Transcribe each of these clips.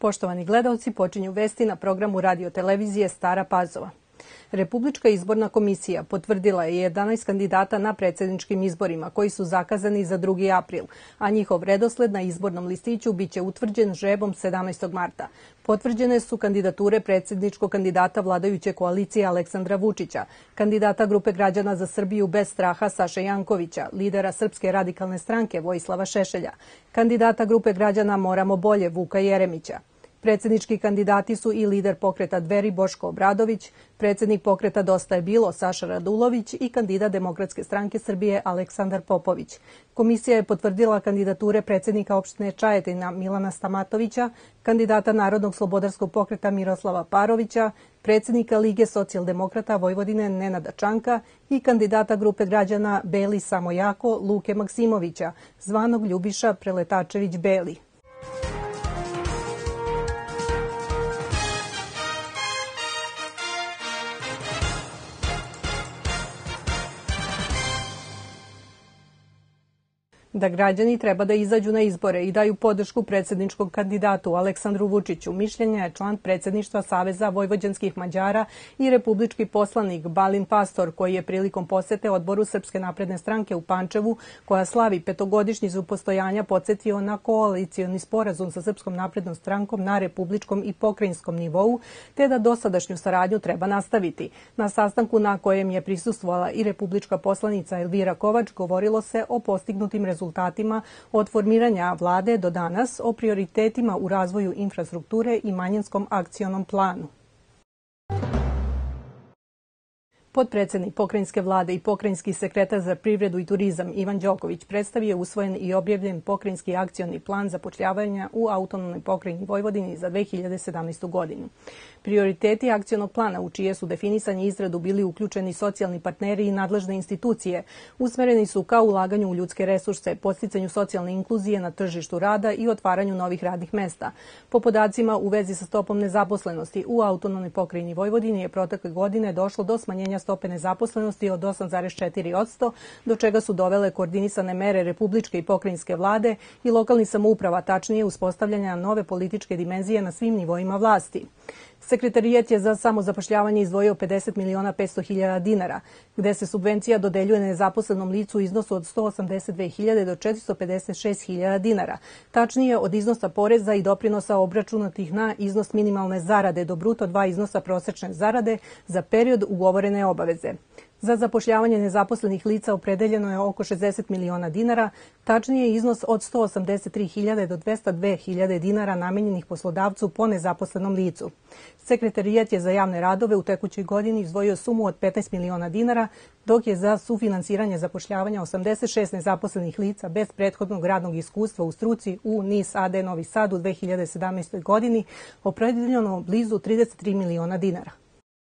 Poštovani gledaoci, počinju vesti na programu radio-televizije Stara Pazova. Republička izborna komisija potvrdila je 11 kandidata na predsjedničkim izborima koji su zakazani za 2. april, a njihov redosled na izbornom listiću biće utvrđen žrebom 17. marta. Potvrđene su kandidature predsjedničkog kandidata vladajuće koalicije Aleksandra Vučića, kandidata Grupe građana za Srbiju bez straha Saše Jankovića, lidera Srpske radikalne stranke Vojislava Šešelja, kandidata Grupe građana Moramo bolje Vuka Jeremića. Predsjednički kandidati su i lider pokreta Dveri Boško Obradović, predsjednik pokreta Dosta je bilo Saša Radulović i kandidat Demokratske stranke Srbije Aleksandar Popović. Komisija je potvrdila kandidature predsjednika opštine Čajetina Milana Stamatovića, kandidata Narodnog slobodarskog pokreta Miroslava Parovića, predsjednika Lige socijaldemokrata Vojvodine Nenada Čanka i kandidata Grupe građana Beli samo jako Luke Maksimovića, zvanog Ljubiša Preletačević Beli. Da građani treba da izađu na izbore i daju podršku predsjedničkom kandidatu Aleksandru Vučiću, mišljenja je član predsjedništva Saveza vojvođanskih Mađara i republički poslanik Balint Pastor, koji je prilikom posete odboru Srpske napredne stranke u Pančevu, koja slavi petogodišnjicu postojanja, podsjetio na koalicioni sporazum sa Srpskom naprednom strankom na republičkom i pokrajinskom nivou, te da dosadašnju saradnju treba nastaviti. Na sastanku na kojem je prisustvovala i republička poslanica Elvira Kovač govorilo se o postignutim rezultatima od formiranja vlade do danas, o prioritetima u razvoju infrastrukture i manjinskom akcionom planu. Potpredsjednik pokrajinske vlade i pokrajinski sekretar za privredu i turizam Ivan Đoković predstavio usvojen i objavljen pokrajinski akcioni plan zapošljavanja u autonomnoj pokrajini Vojvodini za 2017. godinu. Prioriteti akcionog plana, u čije su definisanje i izradu bili uključeni socijalni partneri i nadležne institucije, usmereni su ka ulaganju u ljudske resurse, podsticanju socijalne inkluzije na tržištu rada i otvaranju novih radnih mesta. Po podacima u vezi sa stopom nezaposlenosti u autonomnoj pokrajini Vojvodini je protekle godine došlo do smanjenja stope nezaposlenosti od 8,4%, do čega su dovele koordinisane mere republičke i pokrajinske vlade i lokalnih samouprava, tačnije uspostavljanja nove političke dimenzije na svim nivoima vlasti. Sekretarijat je za samozapošljavanje izdvojio 50.500.000 dinara, gde se subvencija dodeljuje nezaposlenom licu u iznosu od 182.000 do 456.000 dinara. Tačnije, od iznosa poreza i doprinosa obračunatih na iznos minimalne zarade do bruto 2 iznosa prosečne zarade za period ugovorene obaveze. Za zapošljavanje nezaposlenih lica opredeljeno je oko 60 miliona dinara, tačnije iznos od 183.000 do 202.000 dinara namenjenih poslodavcu po nezaposlenom licu. Sekretarijat je za javne radove u tekućoj godini izdvojio sumu od 15 miliona dinara, dok je za sufinansiranje zapošljavanja 86 nezaposlenih lica bez prethodnog radnog iskustva u struci u NIS AD Novi Sad u 2017. godini opredeljeno blizu 33 miliona dinara.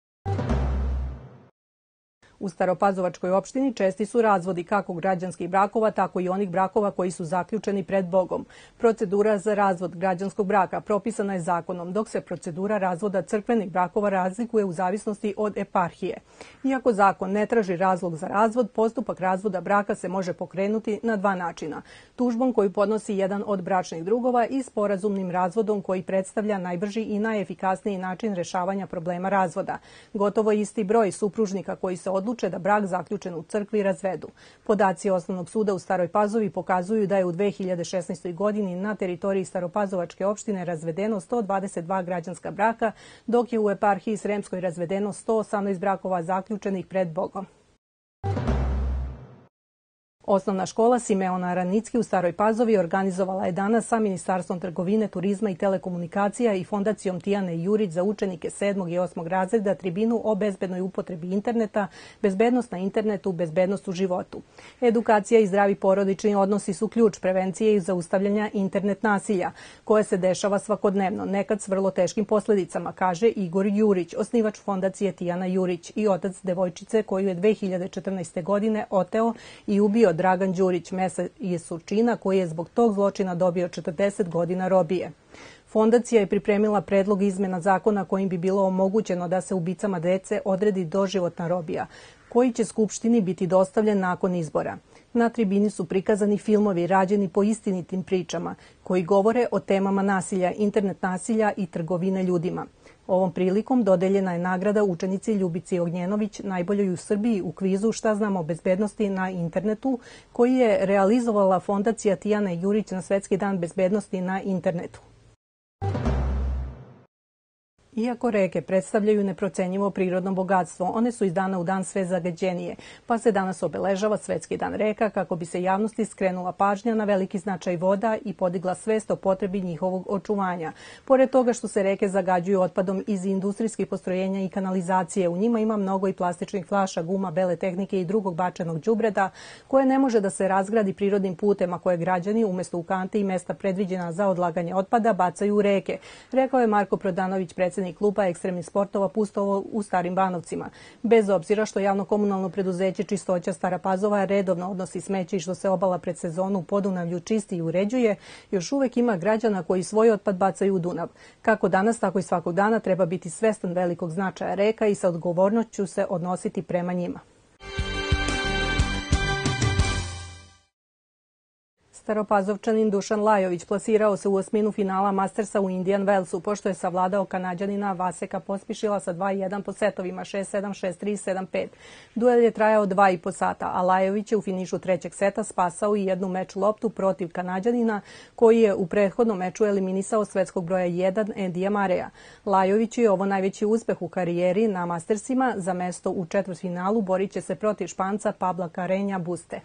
U Staropazovačkoj opštini česti su razvodi kako građanskih brakova, tako i onih brakova koji su zaključeni pred Bogom. Procedura za razvod građanskog braka propisana je zakonom, dok se procedura razvoda crkvenih brakova razlikuje u zavisnosti od eparhije. Iako zakon ne traži razlog za razvod, postupak razvoda braka se može pokrenuti na 2 načina. Tužbom koju podnosi jedan od bračnih drugova i sporazumnim razvodom koji predstavlja najbrži i najefikasniji način rešavanja problema razvoda. Gotovo isti broj supružnika koji se odluče da brak zaključen u crkvi razvedu. Podaci Osnovnog suda u Staroj Pazovi pokazuju da je u 2016. godini na teritoriji Staropazovačke opštine razvedeno 122 građanska braka, dok je u eparhiji Sremskoj razvedeno 118 brakova zaključenih pred Bogom. Osnovna škola Simeona Ranicki u Staroj Pazovi organizovala je danas sa Ministarstvom trgovine, turizma i telekomunikacija i Fondacijom Tijane Jurić za učenike 7. i 8. razreda tribinu o bezbednoj upotrebi interneta, bezbednost na internetu, bezbednost u životu. Edukacija i zdravi porodični odnosi su ključ prevencije i zaustavljanja internet nasilja, koje se dešava svakodnevno, nekad s vrlo teškim posljedicama, kaže Igor Jurić, osnivač Fondacije Tijana Jurić i otac devojčice koju je 2014. godine oteo i ubio Dragan Đurić, mesa iz Surčina, koji je zbog tog zločina dobio 40 godina robije. Fondacija je pripremila predlog izmena zakona kojim bi bilo omogućeno da se ubicama dece odredi doživotna robija. koji će Skupštini biti dostavljen nakon izbora. Na tribini su prikazani filmovi rađeni po istinitim pričama, koji govore o temama nasilja, internet nasilja i trgovine ljudima. Ovom prilikom dodeljena je nagrada učenici Ljubici Ognjenović, najboljoj u Srbiji u kvizu Šta znamo o bezbednosti na internetu, koji je realizovala fondacija Tijane Jurić na Svetski dan bezbednosti na internetu. Iako reke predstavljaju neprocenjivo prirodno bogatstvo, one su iz dana u dan sve zagađenije, pa se danas obeležava Svetski dan reka kako bi se javnosti skrenula pažnja na veliki značaj voda i podigla svest o potrebi njihovog očuvanja. Pored toga što se reke zagađuju otpadom iz industrijskih postrojenja i kanalizacije, u njima ima mnogo i plastičnih flaša, guma, bele tehnike i drugog bačenog đubreta koje ne može da se razgradi prirodnim putem, a koje građani umesto u kante i mesta predviđena za odlaganje otpada bacaju u reke, rekao je Marko Prodanović, predsjednik kluba ekstremnih sportova Pustovo u Starim Banovcima. Bez obzira što javno-komunalno preduzeće Čistoća Stara Pazova redovno odnosi smeće i što se obala pred sezonu u Podunavlju čisti i uređuje, još uvek ima građana koji svoj otpad bacaju u Dunav. Kako danas, tako i svakog dana treba biti svestan velikog značaja reka i sa odgovornošću se odnositi prema njima. Staropazovčanin Dušan Lajović plasirao se u osminu finala Mastersa u Indian Wellsu, pošto je savladao Kanađanina Vaseka Pospišila sa 2:1 po setovima 6-7, 6-3, 7-5. Duel je trajao 2,5 sata, a Lajović je u finišu trećeg seta spasao i jednu meč loptu protiv Kanađanina, koji je u prethodnom meču eliminisao svetskog broja 1 Endija Mareja. Lajović je ovo najveći uspeh u karijeri na Mastersima. Za mesto u četvrtfinalu borit će se protiv Španca Pabla Carreña Buste.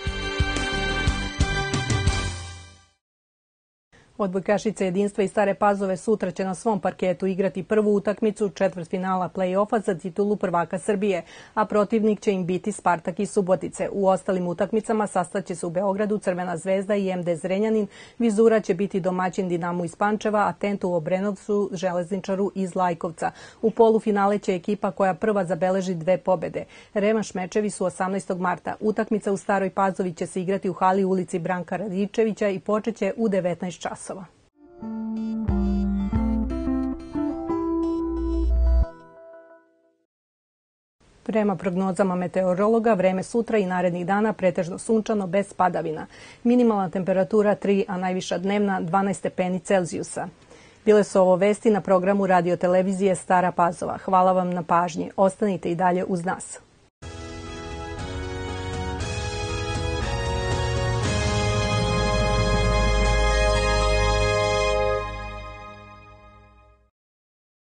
Odbojkašice Jedinstva iz Stare Pazove sutra će na svom parketu igrati prvu utakmicu četvrtfinala play-offa za titulu prvaka Srbije, a protivnik će im biti Spartak iz Subotice. U ostalim utakmicama sastaće se u Beogradu Crvena Zvezda i MD Zrenjanin, Vizura će biti domaćin Dinamu iz Pančeva, a Tentu u Obrenovcu Železničaru iz Lajkovca. U polufinale će ekipa koja prva zabeleži 2 pobede. Revanš mečevi su 18. marta. Utakmica u Staroj Pazovi će se igrati u hali ulici Branka Radičevića i počeće u 19 časova. Prema prognozama meteorologa, vreme sutra i narednih dana pretežno sunčano bez padavina. Minimalna temperatura 3, a najviša dnevna 12 stepeni Celzijusa. Bile su ovo vesti na programu radio televizije Stara Pazova. Hvala vam na pažnji. Ostanite i dalje uz nas.